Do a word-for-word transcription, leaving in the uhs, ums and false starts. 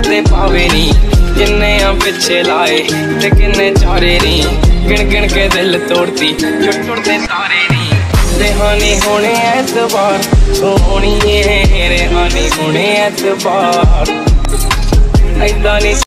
दे पावे नी, किन्ने आ पिछे लाए ते किन्ने चारे नी, गिन गिन के दिल तोड़ती जुट जुड़ते तारे नी। रेहानी होने ऐतबार सोहनी है, रेहानी होने ऐतबार ऐदा नी।